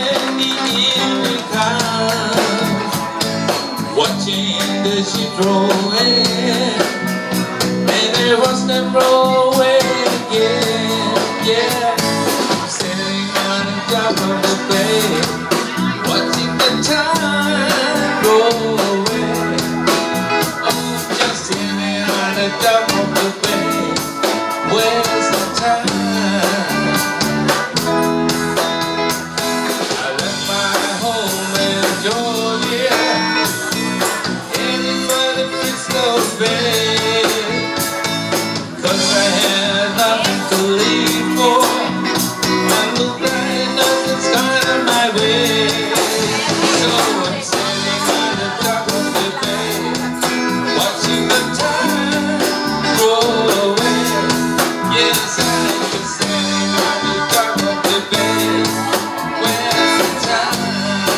when the evening comes, watching the ships roll in, and they rust and roll away again. Yeah, sitting on the top of the bay, watching the time roll away. Oh, just sitting on the top of the bay, where's the time? I left my home in Georgia, heading for the Frisco Bay, 'cause I had nothing to leave for, and the blind nothing's coming my way. So I'm sitting on the top of the bay, watching the time roll away. Yes, I'm just sitting on the top of the bay. Where's the time?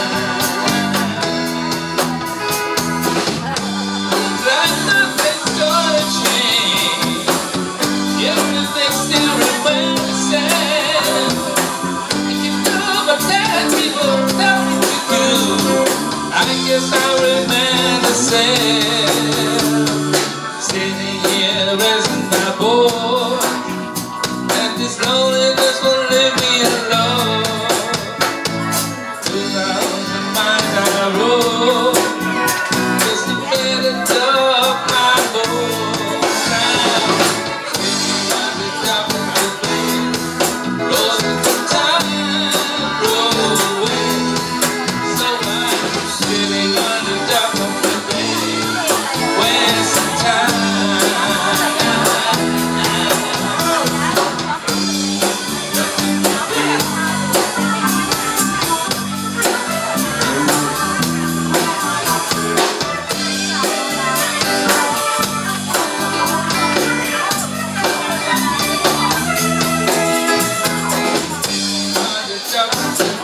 Like nothing's gonna change, everything still remains the same. I can do but that people tell me to do. I guess I'll remain the same, sitting here resting my board, and this loneliness will leave me alone. 2,000 miles I rode just to get a dog my boat. Now, sitting on the top of the bay, rolling the time roll away. So I'm sitting on the top of the bay, where's the time? On the top of the